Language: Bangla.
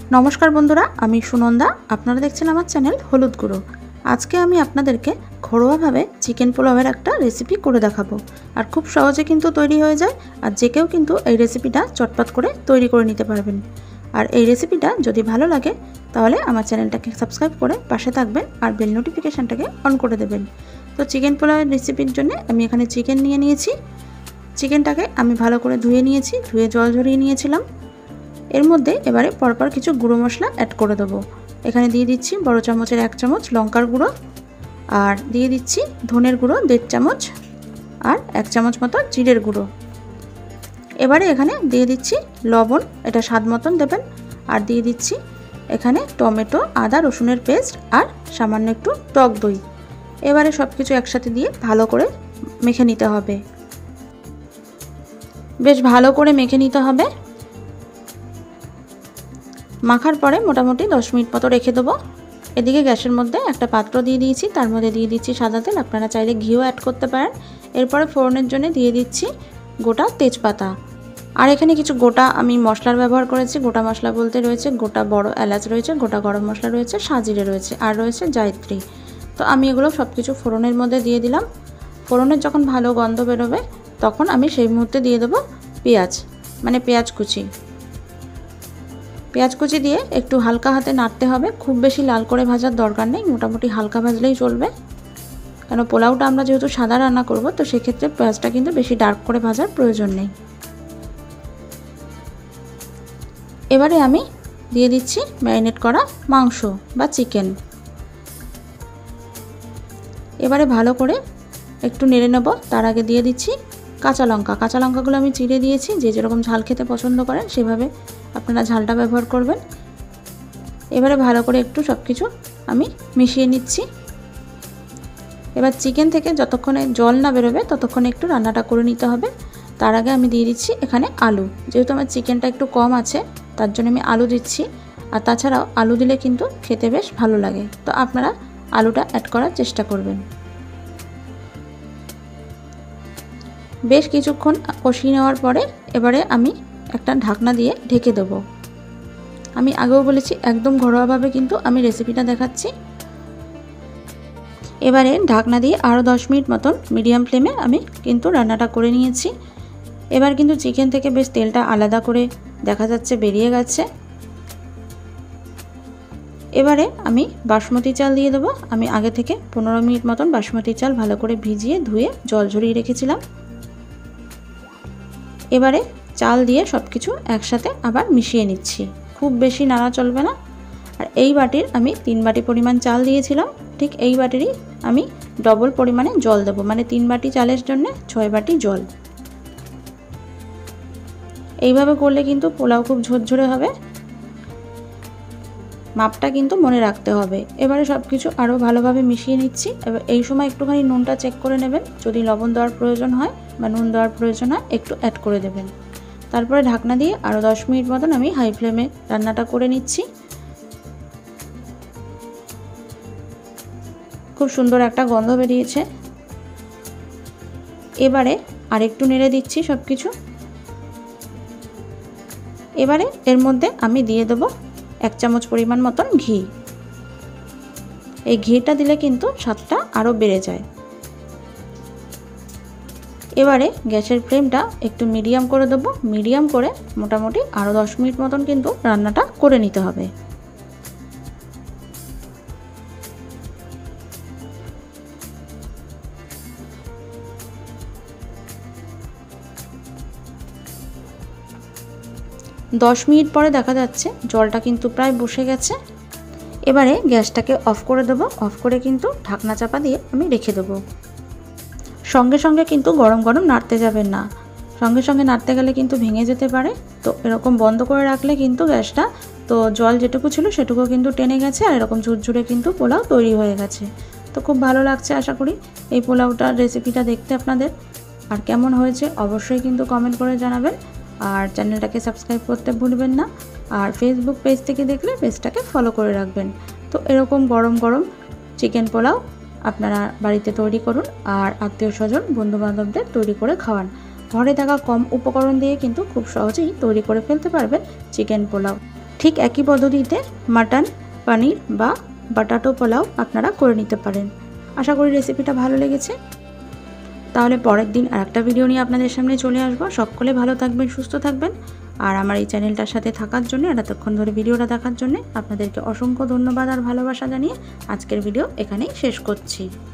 नमस्कार बंधुरा आमी सुनंदा आपनारा देखছেন আমার চ্যানেল হলুদ গুঁড়ো। আজকে আমি আপনাদেরকে ঘরোয়াভাবে চিকেন পোলাওয়ের একটা রেসিপি করে দেখাবো আর খুব সহজে কিন্তু তৈরি হয়ে যায় আর যে কেউ কিন্তু এই রেসিপিটা চটপট করে তৈরি করে নিতে পারবেন। আর এই রেসিপিটা যদি ভালো লাগে তাহলে আমার চ্যানেলটাকে সাবস্ক্রাইব করে পাশে থাকবেন আর বেল নোটিফিকেশনটাকে অন করে দেবেন। তো চিকেন পোলাওয়ের রেসিপির জন্য আমি এখানে চিকেন নিয়ে নিয়েছি। চিকেনটাকে আমি ভালো করে ধুয়ে নিয়েছি, ধুয়ে জল ঝরিয়ে নিয়েছিলাম। এর মধ্যে এবারে পরপর কিছু গুঁড়ো মশলা অ্যাড করে দেবো। এখানে দিয়ে দিচ্ছি বড় চামচের 1 চামচ লঙ্কার গুঁড়ো, আর দিয়ে দিচ্ছি ধনের গুঁড়ো 1.5 চামচ, আর 1 চামচ মতো জিরের গুঁড়ো। এবারে এখানে দিয়ে দিচ্ছি লবণ, এটা স্বাদ মতন দেবেন। আর দিয়ে দিচ্ছি এখানে টমেটো, আদা রসুনের পেস্ট আর সামান্য একটু টক দই। এবারে সব কিছু একসাথে দিয়ে ভালো করে মেখে নিতে হবে, বেশ ভালো করে মেখে নিতে হবে। মাখার পরে মোটামুটি 10 মিনিট মতো রেখে দেবো। এদিকে গ্যাসের মধ্যে একটা পাত্র দিয়ে দিয়েছি, তার মধ্যে দিয়ে দিচ্ছি সাদা তেল, আপনারা চাইলে ঘিও অ্যাড করতে পারেন। এরপরে ফোড়নের জন্য দিয়ে দিচ্ছি গোটা তেজপাতা। আর এখানে কিছু গোটা আমি মশলার ব্যবহার করেছি। গোটা মশলা বলতে রয়েছে গোটা বড় এলাচ রয়েছে, গোটা গরম মশলা রয়েছে, সাজিরে রয়েছে, আর রয়েছে জায়ত্রী। তো আমি এগুলো সব কিছু ফোড়নের মধ্যে দিয়ে দিলাম। ফোড়নের যখন ভালো গন্ধ বেরোবে তখন আমি সেই মুহূর্তে দিয়ে দেবো পেঁয়াজ, মানে পেঁয়াজ কুচি। পেঁয়াজ কুচি দিয়ে একটু হালকা হাতে নাড়তে হবে, খুব বেশি লাল করে ভাজার দরকার নেই, মোটামুটি হালকা ভাজলেই চলবে। কেন পোলাওটা আমরা যেহেতু সাদা রান্না করব, তো সেক্ষেত্রে পেঁয়াজটা কিন্তু বেশি ডার্ক করে ভাজার প্রয়োজন নেই। এবারে আমি দিয়ে দিচ্ছি ম্যারিনেট করা মাংস বা চিকেন। এবারে ভালো করে একটু নেড়ে নেব। তার আগে দিয়ে দিচ্ছি কাঁচা লঙ্কা। কাঁচা লঙ্কাগুলো আমি চিড়ে দিয়েছি, যে যেরকম ঝাল খেতে পছন্দ করেন সেভাবে আপনারা ঝালটা ব্যবহার করবেন। এবারে ভালো করে একটু সব কিছু আমি মিশিয়ে নিচ্ছি। এবার চিকেন থেকে যতক্ষণে জল না বেরোবে ততক্ষণে একটু রান্নাটা করে নিতে হবে। তার আগে আমি দিয়ে দিচ্ছি এখানে আলু। যেহেতু আমার চিকেনটা একটু কম আছে তার জন্য আমি আলু দিচ্ছি। আর তাছাড়াও আলু দিলে কিন্তু খেতে বেশ ভালো লাগে, তো আপনারা আলুটা অ্যাড করার চেষ্টা করবেন। বেশ কিছুক্ষণ কষিয়ে নেওয়ার পরে এবারে আমি একটা ঢাকনা দিয়ে ঢেকে দেব। আমি আগেও বলেছি একদম ঘরোয়াভাবে কিন্তু আমি রেসিপিটা দেখাচ্ছি। এবারে ঢাকনা দিয়ে আরও 10 মিনিট মতন মিডিয়াম ফ্লেমে আমি কিন্তু রান্নাটা করে নিয়েছি। এবার কিন্তু চিকেন থেকে বেশ তেলটা আলাদা করে দেখা যাচ্ছে বেরিয়ে গেছে। এবারে আমি বাসমতি চাল দিয়ে দেবো। আমি আগে থেকে 15 মিনিট মতন বাসমতি চাল ভালো করে ভিজিয়ে ধুয়ে জল ঝরিয়ে রেখেছিলাম। এবারে চাল দিয়ে সব কিছু একসাথে আবার মিশিয়ে নিচ্ছি, খুব বেশি নাড়া চলবে না। আর এই বাটির আমি 3 বাটি পরিমাণ চাল দিয়েছিলাম, ঠিক এই বাটিরই আমি ডবল পরিমাণে জল দেবো, মানে 3 বাটি চালের জন্য 6 বাটি জল। এইভাবে করলে কিন্তু পোলাও খুব ঝরঝরে হবে, মাপটা কিন্তু মনে রাখতে হবে। এবারে সব কিছু আরও ভালোভাবে মিশিয়ে নিচ্ছি। এবার এই সময় একটুখানি নুনটা চেক করে নেবেন, যদি লবণ দেওয়ার প্রয়োজন হয় বা নুন দেওয়ার প্রয়োজন হয় একটু অ্যাড করে দেবেন। তারপরে ঢাকনা দিয়ে আরও 10 মিনিট মতন আমি হাই ফ্লেমে রান্নাটা করে নিচ্ছি। খুব সুন্দর একটা গন্ধ বেরিয়েছে। এবারে আরেকটু নেড়ে দিচ্ছি সব কিছু। এবারে এর মধ্যে আমি দিয়ে দেবো 1 চামচ পরিমাণ মতন ঘি। এই ঘিটা দিলে কিন্তু স্বাদটা আরও বেড়ে যায়। এবারে গ্যাসের ফ্লেমটা একটু মিডিয়াম করে দেবো। মিডিয়াম করে মোটামুটি আরও 10 মিনিট মতন কিন্তু রান্নাটা করে নিতে হবে। দশ মিনিট পরে দেখা যাচ্ছে জলটা কিন্তু প্রায় বসে গেছে। এবারে গ্যাসটাকে অফ করে দেবো। অফ করে কিন্তু ঢাকনা চাপা দিয়ে আমি রেখে দেবো। সঙ্গে সঙ্গে কিন্তু গরম গরম নাড়তে যাবেন না, সঙ্গে সঙ্গে নাড়তে গেলে কিন্তু ভেঙে যেতে পারে। তো এরকম বন্ধ করে রাখলে কিন্তু গ্যাসটা, তো জল যেটুকু ছিল সেটুকু কিন্তু টেনে গেছে আর এরকম ঝুরঝুরে কিন্তু পোলাও তৈরি হয়ে গেছে। তো খুব ভালো লাগছে আশা করি এই পোলাওটার রেসিপিটা দেখতে আপনাদের। আর কেমন হয়েছে অবশ্যই কিন্তু কমেন্ট করে জানাবেন। আর চ্যানেলটাকে সাবস্ক্রাইব করতে ভুলবেন না। আর ফেসবুক পেজ থেকে দেখলে পেজটাকে ফলো করে রাখবেন। তো এরকম গরম গরম চিকেন পোলাও আপনারা বাড়িতে তৈরি করুন আর আত্মীয় স্বজন বন্ধু বান্ধবদের তৈরি করে খাওয়ান। ঘরে থাকা কম উপকরণ দিয়ে কিন্তু খুব সহজেই তৈরি করে ফেলতে পারবেন চিকেন পোলাও। ঠিক একই পদ্ধতিতে মাটন, পনির বা বাটাটো পোলাও আপনারা করে নিতে পারেন। আশা করি রেসিপিটা ভালো লেগেছে। তাহলে পরের দিন আরেকটা ভিডিও নিয়ে আপনাদের সামনে চলে আসবো। সকলে ভালো থাকবেন, সুস্থ থাকবেন। আর আমার এই চ্যানেলটার সাথে থাকার জন্য, এতক্ষণ ধরে ভিডিওটা দেখার জন্য আপনাদেরকে অসংখ্য ধন্যবাদ আর ভালোবাসা জানিয়ে আজকের ভিডিও এখানেই শেষ করছি।